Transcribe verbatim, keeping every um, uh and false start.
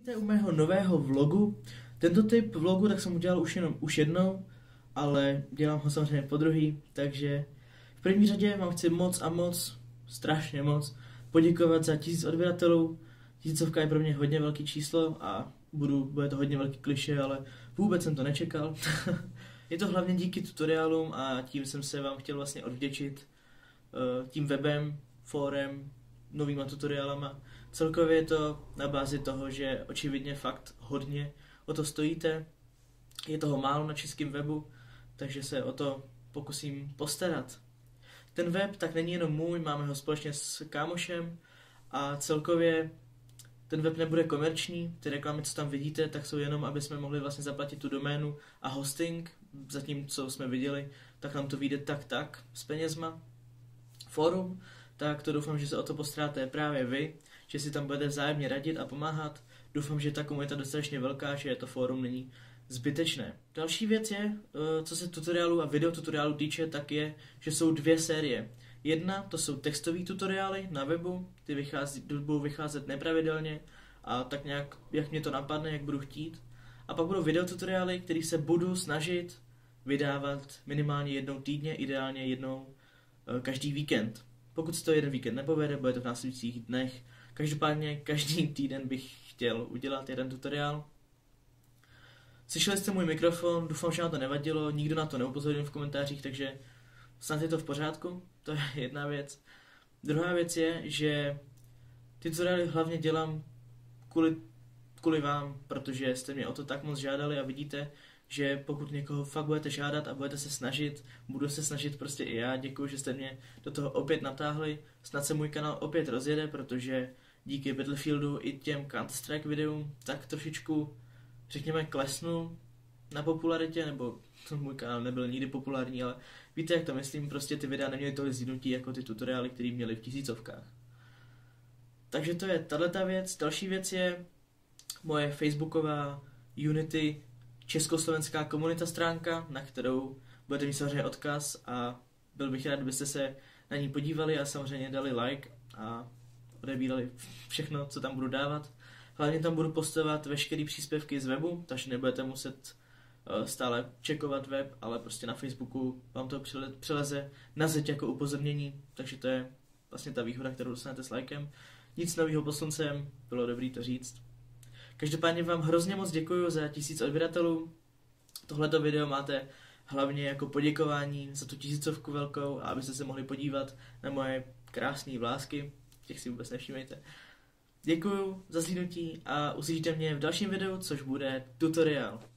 Vítejte u mého nového vlogu. Tento typ vlogu tak jsem udělal už jenom už jednou, ale dělám ho samozřejmě po druhý, takže v první řadě vám chci moc a moc, strašně moc, poděkovat za tisíc odběratelů. Tisícovka je pro mě hodně velký číslo a budu, bude to hodně velký klišé, ale vůbec jsem to nečekal. Je to hlavně díky tutoriálům a tím jsem se vám chtěl vlastně odvděčit tím webem, fórem, novýma tutoriálama. Celkově je to na bázi toho, že očividně fakt hodně o to stojíte. Je toho málo na českém webu, takže se o to pokusím postarat. Ten web tak není jenom můj, máme ho společně s kámošem a celkově ten web nebude komerční. Ty reklamy, co tam vidíte, tak jsou jenom, aby jsme mohli vlastně zaplatit tu doménu a hosting. Zatím, co jsme viděli, tak nám to vyjde tak tak s penězma. Fórum, tak to doufám, že se o to postaráte právě vy, že si tam budete vzájemně radit a pomáhat. Doufám, že ta komunita je dostatečně velká, že to fórum není zbytečné. Další věc je, co se tutoriálu a videotutoriálu týče, tak je, že jsou dvě série. Jedna, to jsou textové tutoriály na webu, ty vychází, budou vycházet nepravidelně a tak nějak, jak mě to napadne, jak budu chtít. A pak budou videotutoriály, které se budu snažit vydávat minimálně jednou týdně, ideálně jednou každý víkend. Pokud se to jeden víkend nepovede, bude to v následujících dnech. Každopádně každý týden bych chtěl udělat jeden tutoriál. Slyšeli jste můj mikrofon, doufám, že vám to nevadilo, nikdo na to neupozornil v komentářích, takže snad je to v pořádku, to je jedna věc. Druhá věc je, že ty tutoriály hlavně dělám kvůli, kvůli vám, protože jste mě o to tak moc žádali a vidíte, že pokud někoho fakt budete žádat a budete se snažit, budu se snažit prostě i já. Děkuji, že jste mě do toho opět natáhli. Snad se můj kanál opět rozjede, protože díky Battlefieldu i těm Counter-Strike videům tak trošičku, řekněme, klesnu na popularitě, nebo můj kanál nebyl nikdy populární, ale víte, jak to myslím, prostě ty videa neměly tolik zhlídnutí jako ty tutoriály, které měly v tisícovkách. Takže to je tato věc. Další věc je moje facebooková Unity československá komunita stránka, na kterou budete mít samozřejmě odkaz a byl bych rád, kdybyste se na ní podívali a samozřejmě dali like a odebírali všechno, co tam budu dávat. Hlavně tam budu postovat veškeré příspěvky z webu, takže nebudete muset stále čekovat web, ale prostě na Facebooku vám to přeleze na zeď jako upozornění, takže to je vlastně ta výhoda, kterou dostanete s lajkem. Nic nového pod sluncem, bylo dobrý to říct. Každopádně vám hrozně moc děkuji za tisíc odběratelů. Tohleto video máte hlavně jako poděkování za tu tisícovku velkou a abyste se mohli podívat na moje krásné vlásky. Těch si vůbec nevšímejte. Děkuji za zhlídnutí a uslyšíte mě v dalším videu, což bude tutoriál.